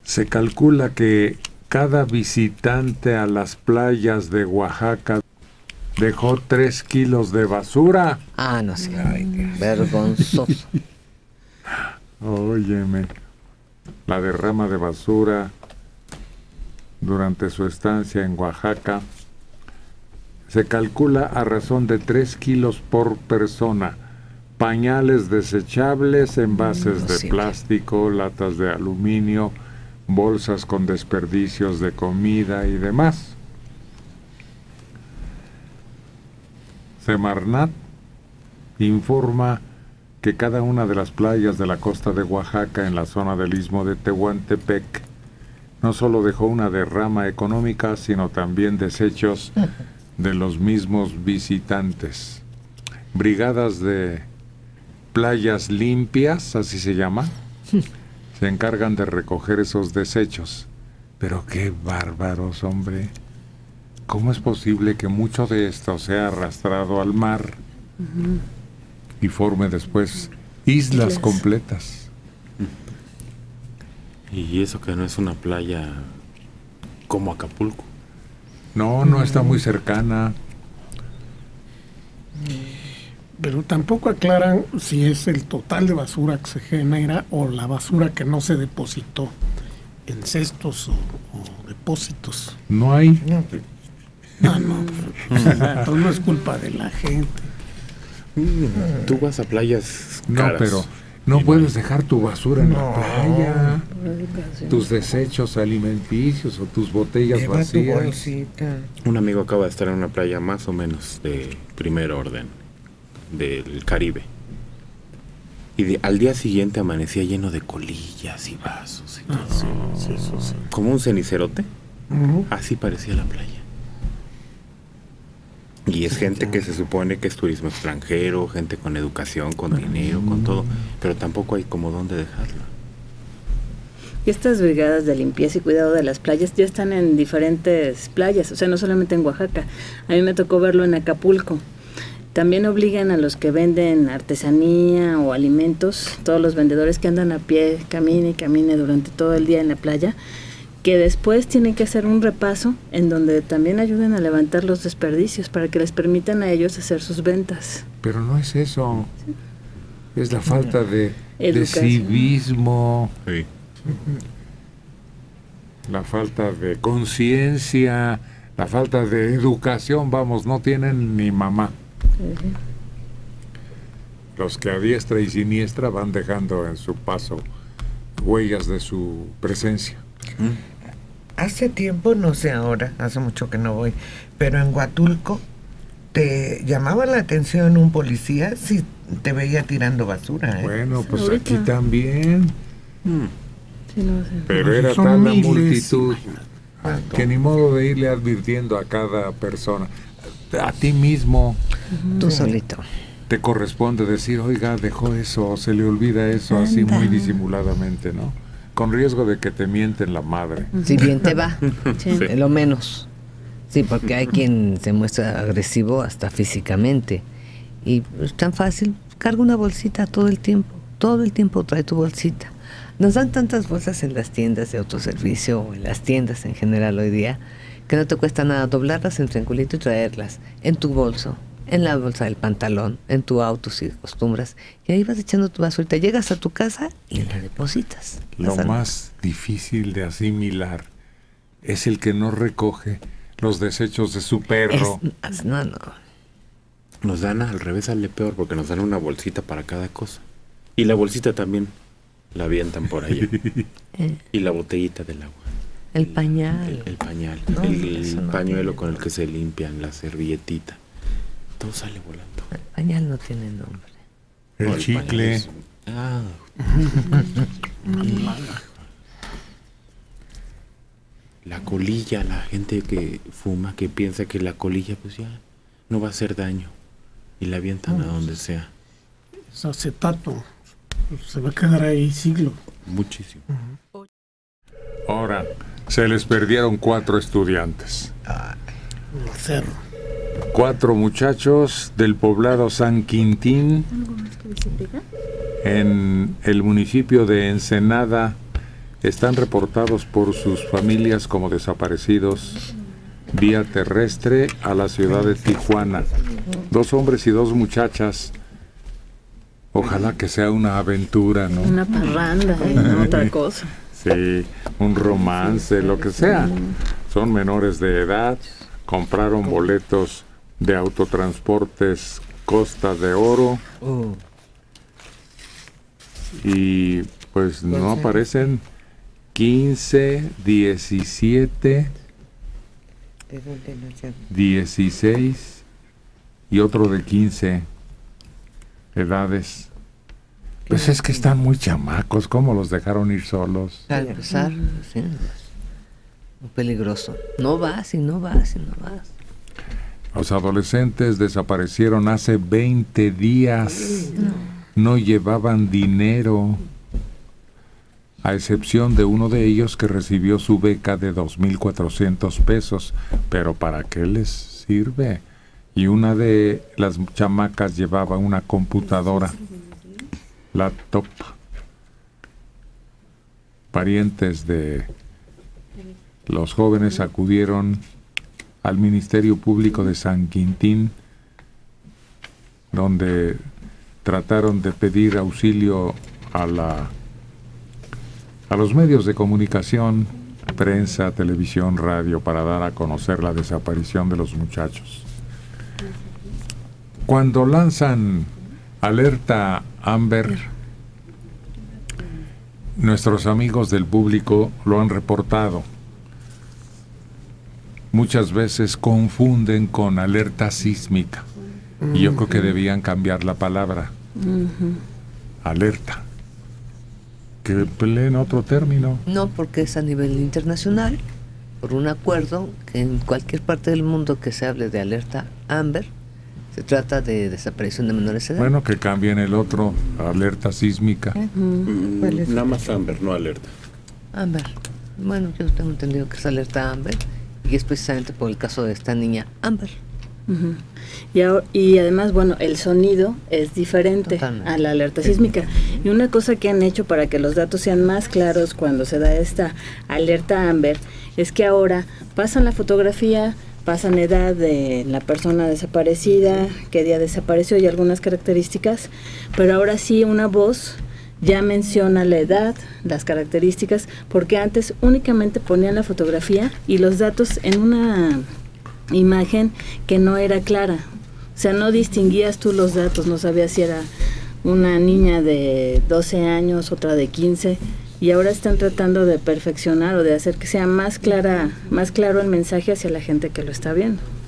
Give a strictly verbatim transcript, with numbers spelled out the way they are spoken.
Se calcula que cada visitante a las playas de Oaxaca dejó tres kilos de basura. Ah, no sé. Ay, Dios. Vergonzoso. Óyeme, la derrama de basura durante su estancia en Oaxaca se calcula a razón de tres kilos por persona. Pañales desechables, envases No, de sí. plástico, latas de aluminio, bolsas con desperdicios de comida y demás. Semarnat informa que cada una de las playas de la costa de Oaxaca en la zona del istmo de Tehuantepec no solo dejó una derrama económica, sino también desechos de los mismos visitantes. Brigadas de playas limpias, así se llama, se encargan de recoger esos desechos. Pero qué bárbaros, hombre. ¿Cómo es posible que mucho de esto sea arrastrado al mar uh-huh. y forme después islas yes. completas? Y eso que no es una playa como Acapulco. No, no está muy cercana. Pero tampoco aclaran si es el total de basura que se genera o la basura que no se depositó en cestos o, o depósitos. No hay. No, no, no, pues, no es culpa de la gente. Mm, tú vas a playas no, caras. pero no y puedes no. dejar tu basura en no. la playa, tus desechos alimenticios o tus botellas Lleva vacías. Tu bolsita. Un amigo acaba de estar en una playa más o menos de primer orden del Caribe y de, al día siguiente amanecía lleno de colillas y vasos y todo. Sí, sí, sí, sí. Como un cenicerote. Uh-huh. Así parecía la playa. Y es gente que se supone que es turismo extranjero, gente con educación, con dinero, con todo, pero tampoco hay como dónde dejarlo. Y estas brigadas de limpieza y cuidado de las playas ya están en diferentes playas, o sea, no solamente en Oaxaca. A mí me tocó verlo en Acapulco. También obligan a los que venden artesanía o alimentos, todos los vendedores que andan a pie, camine y camine durante todo el día en la playa, que después tienen que hacer un repaso en donde también ayuden a levantar los desperdicios para que les permitan a ellos hacer sus ventas. Pero no es eso, sí. Es la falta de, de civismo, sí. La falta de conciencia, la falta de educación, vamos, no tienen ni mamá. Sí. Los que a diestra y siniestra van dejando en su paso huellas de su presencia. ¿Mm? Hace tiempo, no sé ahora, hace mucho que no voy, pero en Huatulco te llamaba la atención un policía si te veía tirando basura, ¿eh? Bueno, pues ahorita. Aquí también. Mm. Sí, no sé. Pero pues era tal la multitud que ni modo de irle advirtiendo a cada persona. A ti mismo. Uh-huh. Tú solito. Te corresponde decir, oiga, dejó eso, se le olvida eso, Anda. así muy disimuladamente, ¿no? Con riesgo de que te mienten la madre. Si bien te va, sí. Sí. Lo menos. Sí, porque hay quien se muestra agresivo hasta físicamente. Y es tan fácil, carga una bolsita todo el tiempo. Todo el tiempo trae tu bolsita. Nos dan tantas bolsas en las tiendas de autoservicio o en las tiendas en general hoy día que no te cuesta nada doblarlas en triangulito y traerlas en tu bolso, en la bolsa del pantalón, en tu auto si acostumbras, y ahí vas echando tu basurita, llegas a tu casa y la depositas. Lo más difícil de asimilar es el que no recoge los desechos de su perro. Es, no, no. Nos dan al revés, sale peor, porque nos dan una bolsita para cada cosa. Y la bolsita también la avientan por allá. eh. Y la botellita del agua. El pañal. El, el pañal. No, el el no pañuelo con el que se limpian, la servilletita. Todo sale volando. El pañal no tiene nombre. El, el chicle. Es... Ah. La colilla, la gente que fuma, que piensa que la colilla pues ya no va a hacer daño. Y la avientan no, a donde sea. Es acetato. Se va a quedar ahí siglo. Muchísimo. Uh-huh. Ahora, se les perdieron cuatro estudiantes. Ah, cerro. Cuatro muchachos del poblado San Quintín, en el municipio de Ensenada, están reportados por sus familias como desaparecidos vía terrestre a la ciudad de Tijuana. Dos hombres y dos muchachas. Ojalá que sea una aventura, ¿no? Una parranda, ¿eh? No otra cosa. Sí, un romance, lo que sea. Son menores de edad, compraron boletos de autotransportes Costa de Oro y pues no aparecen. Quince, diecisiete, dieciséis y otro de quince edades. Pues es que están muy chamacos, ¿cómo los dejaron ir solos? Al empezar, sí, muy peligroso. No vas y no vas y no vas. Los adolescentes desaparecieron hace veinte días. No, no llevaban dinero, a excepción de uno de ellos que recibió su beca de dos mil cuatrocientos pesos. Pero ¿para qué les sirve? Y una de las chamacas llevaba una computadora, laptop. Parientes de los jóvenes acudieron al Ministerio Público de San Quintín, donde trataron de pedir auxilio a la a los medios de comunicación, prensa, televisión, radio, para dar a conocer la desaparición de los muchachos. Cuando lanzan alerta Amber, nuestros amigos del público lo han reportado. Muchas veces confunden con alerta sísmica. Y yo creo que debían cambiar la palabra. Uh-huh. Alerta. Que empleen otro término. No, porque es a nivel internacional, por un acuerdo que en cualquier parte del mundo que se hable de alerta Amber, se trata de desaparición de menores de edad. Bueno, que cambien el otro, alerta sísmica. Uh-huh. Mm, nada más Amber, no alerta. Amber. Bueno, yo tengo entendido que es alerta Amber, y es precisamente por el caso de esta niña Amber. Uh-huh. y, ahora, y además, bueno, el sonido es diferente Totalmente. a la alerta sísmica. Y una cosa que han hecho para que los datos sean más claros cuando se da esta alerta Amber es que ahora pasan la fotografía, pasan edad de la persona desaparecida, qué día desapareció y algunas características, pero ahora sí una voz ya menciona la edad, las características, porque antes únicamente ponían la fotografía y los datos en una imagen que no era clara. O sea, no distinguías tú los datos, no sabías si era una niña de doce años, otra de quince, y ahora están tratando de perfeccionar o de hacer que sea más clara, más claro el mensaje hacia la gente que lo está viendo.